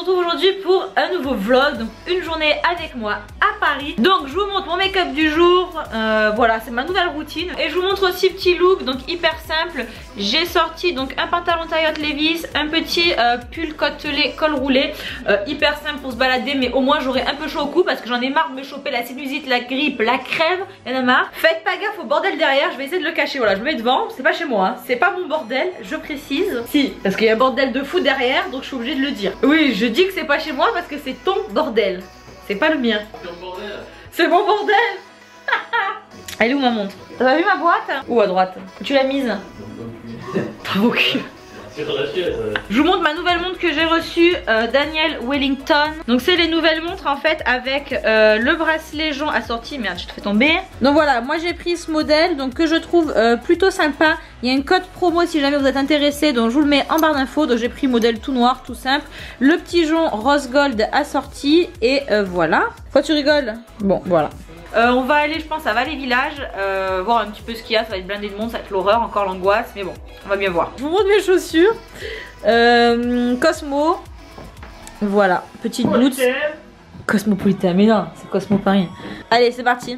retrouve aujourd'hui pour un nouveau vlog, donc une journée avec moi à Paris. Donc je vous montre mon make-up du jour, voilà c'est ma nouvelle routine. Et je vous montre aussi petit look, donc hyper simple. J'ai sorti donc un pantalon taillotte Levi's, un petit pull côtelé col roulé, hyper simple pour se balader, mais au moins j'aurai un peu chaud au cou parce que j'en ai marre de me choper la sinusite, la grippe, la crève, y'en a marre. Faites pas gaffe au bordel derrière, je vais essayer de le cacher, voilà je me mets devant, c'est pas chez moi, hein. C'est pas mon bordel, je précise. Si, parce qu'il y a un bordel de fou derrière, donc je suis obligée de le dire. Oui, je dis que c'est pas chez moi parce que c'est ton bordel, c'est pas le mien. C'est mon bordel. Elle est où ma montre? T'as vu ma boîte? Où à droite? Où tu l'as mise? T'as au cul. Je vous montre ma nouvelle montre que j'ai reçue, Daniel Wellington. Donc c'est les nouvelles montres en fait avec le bracelet jaune assorti. Merde, je te fais tomber. Donc voilà, moi j'ai pris ce modèle donc que je trouve plutôt sympa. Il y a un code promo si jamais vous êtes intéressé, donc je vous le mets en barre d'infos. Donc j'ai pris modèle tout noir, tout simple. Le petit jaune rose gold assorti et voilà. Pourquoi tu rigoles? Bon, voilà. On va aller je pense à Vallée Village, voir un petit peu ce qu'il y a, ça va être blindé de monde, ça va être l'horreur, encore l'angoisse, mais bon, on va bien voir. Je vous montre mes chaussures, Cosmo, voilà, petite boots, Cosmopolitan, mais non, c'est Cosmo Paris. Allez, c'est parti.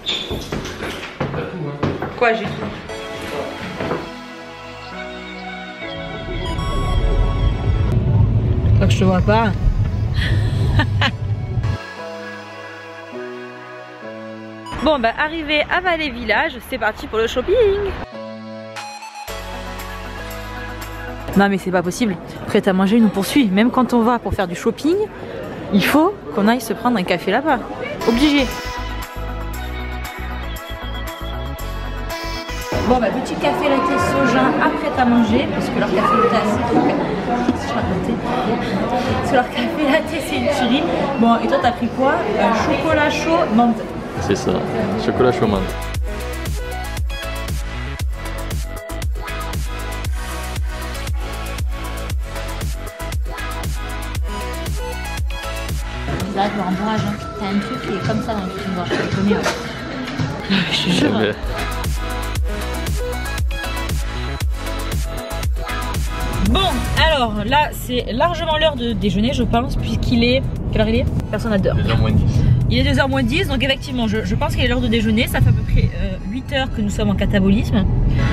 Quoi, j'ai tout? Toi que je te vois pas. Bon bah arrivé à Vallée Village, c'est parti pour le shopping. Non mais c'est pas possible, prêt à manger nous poursuit. Même quand on va pour faire du shopping, il faut qu'on aille se prendre un café là-bas. Obligé. Bon bah petit café latte soja après à manger, parce que leur café latte c'est leur café latte c'est une tuerie. Bon et toi t'as pris quoi? Chocolat chaud, menthe. C'est ça, chocolat chaud menthe. Là, je leur encourage, hein. T'as un truc qui est comme ça dans le film, je te connais. Je te jure. Bon, alors là, c'est largement l'heure de déjeuner, je pense, puisqu'il est. Quelle heure il est? Personne n'a d'heure. 2h moins 10. Il est 2h moins 10, donc effectivement, je pense qu'il est l'heure de déjeuner. Ça fait à peu près 8 heures que nous sommes en catabolisme.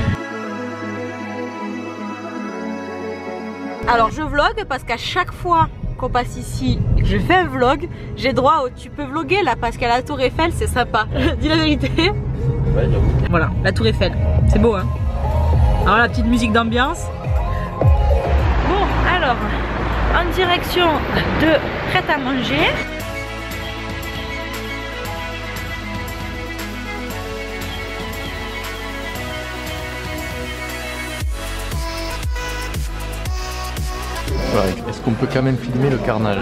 Alors, je vlog parce qu'à chaque fois qu'on passe ici, je fais un vlog, j'ai droit au tu peux vlogger là parce qu'à la Tour Eiffel, c'est sympa. Dis la vérité. Ouais, j'avoue. Voilà, la Tour Eiffel. C'est beau, hein. Alors, la petite musique d'ambiance. Bon, alors, en direction de prêt à manger. Ouais, est-ce qu'on peut quand même filmer le carnage?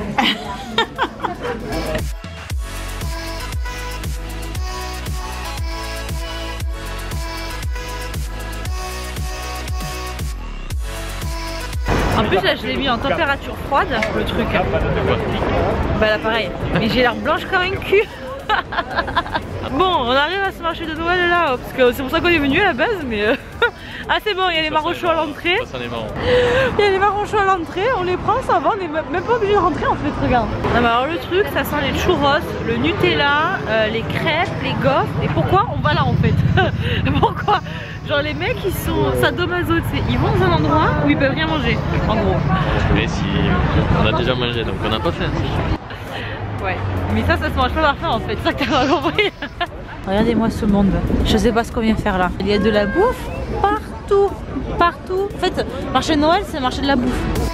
En plus là je l'ai mis en température froide, le truc. Bah là pareil, mais j'ai l'air blanche comme un cul. Bon, on arrive à ce marché de Noël là, parce que c'est pour ça qu'on est venu à la base, mais ah c'est bon, il y a les marrons chauds à l'entrée. Il y a les marrons chauds à l'entrée, on les prend, ça va, on est même pas obligé de rentrer en fait, regarde. Non mais alors le truc, ça sent les churros, le Nutella, les crêpes, les gaufres. Et pourquoi on va là en fait? Pourquoi? Genre les mecs ils sont sadomaso, ils vont dans un endroit où ils peuvent rien manger, en gros. Mais si, on a déjà mangé donc on n'a pas faim. Ouais, mais ça se mange pas par faim en fait, c'est ça que t'as pas compris. Regardez-moi ce monde, je sais pas ce qu'on vient faire là. Il y a de la bouffe partout, partout. En fait, marché de Noël c'est le marché de la bouffe.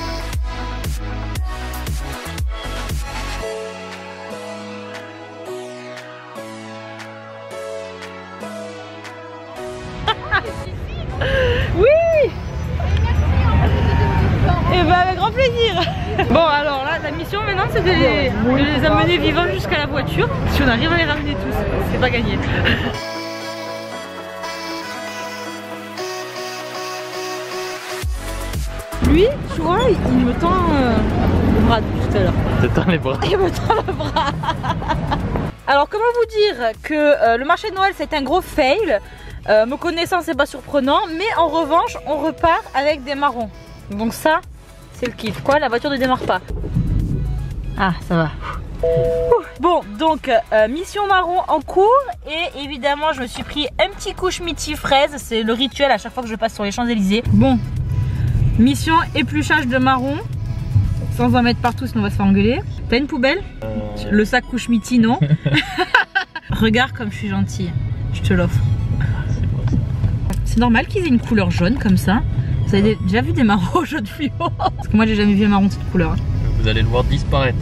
Oui. Et bah avec grand plaisir. Bon alors là la mission maintenant c'est de les amener vivants jusqu'à la voiture. Si on arrive à les ramener tous, c'est pas gagné. Lui, tu vois, il me tend le bras depuis tout à l'heure. Il te tend les bras. Il me tend le bras. Alors comment vous dire que le marché de Noël c'est un gros fail. Me connaissant c'est pas surprenant, mais en revanche on repart avec des marrons. Donc ça c'est le kit. Quoi, la voiture ne démarre pas? Ah, ça va. Bon, donc mission marron en cours. Et évidemment, je me suis pris un petit couche miti fraise. C'est le rituel à chaque fois que je passe sur les Champs-Élysées. Bon, mission épluchage de marron. Sans en mettre partout, sinon on va se faire engueuler. T'as une poubelle? Le sac couche miti, non? Regarde comme je suis gentille. Je te l'offre. C'est normal qu'ils aient une couleur jaune comme ça. Vous avez déjà vu des marrons jaune fluo? Parce que moi j'ai jamais vu un marron de cette couleur. Vous allez le voir disparaître.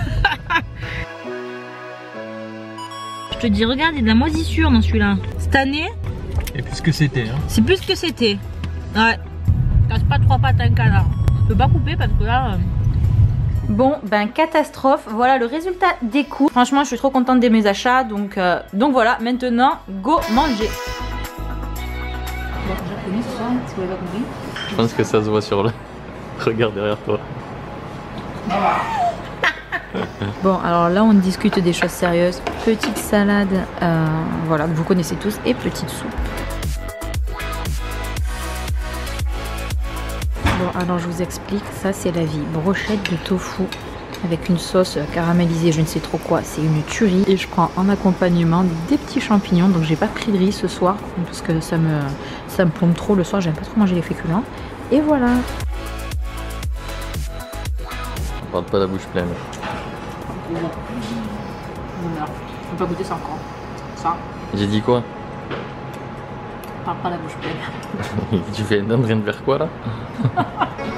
Je te dis, regarde, il y a de la moisissure dans celui-là. Cette année, Et plus que c'était. Hein. c'est plus que c'était. Ouais. Casse pas trois pattes à un canard. Je peux pas couper parce que là... Bon, ben catastrophe. Voilà le résultat des cours. Franchement, je suis trop contente de mes achats. Donc voilà, maintenant, go manger. Je pense que ça se voit sur le... Regarde derrière toi. Bon, alors là, on discute des choses sérieuses. Petite salade, voilà, que vous connaissez tous, et petite soupe. Bon, alors je vous explique, ça c'est la vie. Brochette de tofu avec une sauce caramélisée, je ne sais trop quoi, c'est une tuerie. Et je prends en accompagnement des petits champignons, donc j'ai pas pris de riz ce soir, parce que ça me plombe trop le soir, j'aime pas trop manger les féculents. Et voilà. On parle pas la bouche pleine. On peut pas goûter ça encore. Ça, J'ai dit quoi? parle pas la bouche pleine. Tu fais un train de faire quoi là?